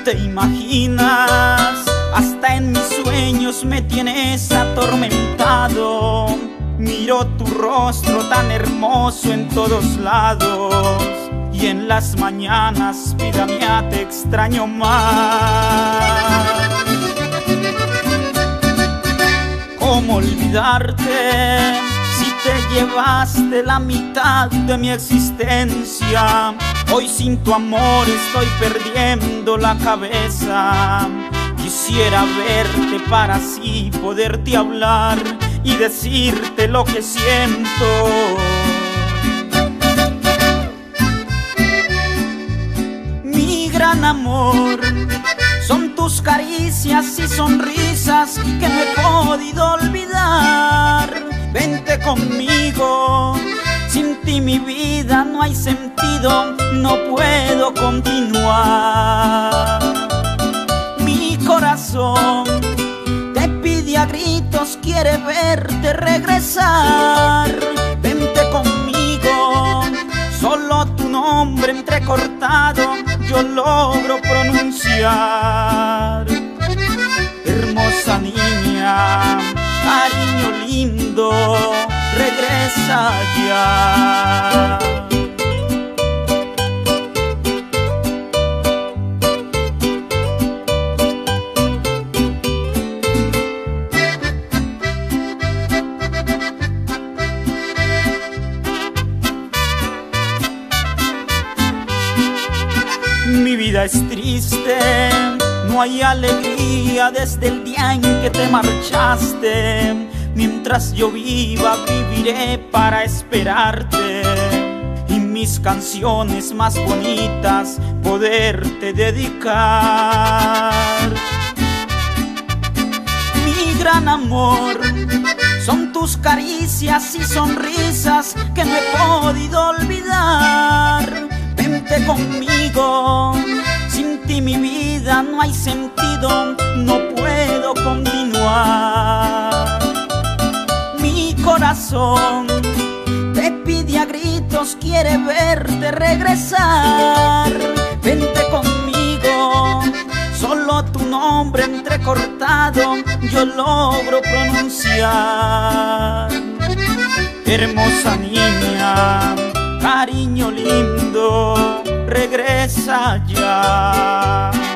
te imaginas, hasta en mis sueños me tienes atormentado. Miro tu rostro tan hermoso en todos lados, y en las mañanas, vida mía, te extraño más. ¿Cómo olvidarte si te llevaste la mitad de mi existencia? Hoy sin tu amor estoy perdiendo la cabeza. Quisiera verte para así poderte hablar y decirte lo que siento. Mi gran amor, son tus caricias y sonrisas que no he podido olvidar. Vente conmigo, sin ti mi vida no hay sentido, no puedo continuar. Mi corazón te pide a gritos, quiere verte regresar. Vente conmigo, solo tu nombre entrecortado yo logro pronunciar. Hermosa niña, cariño lindo, regresa ya. Mi vida es triste, no hay alegría desde el día en que te marchaste. Mientras yo viva viviré para esperarte, y mis canciones más bonitas poderte dedicar. Mi gran amor, son tus caricias y sonrisas que no he podido olvidar. Vente conmigo, sin ti mi vida no hay sentido, no puedo continuar. Mi corazón te pide a gritos, quiere verte regresar. Vente conmigo, solo tu nombre entrecortado yo logro pronunciar. Hermosa niña, cariño lindo, regresa ya.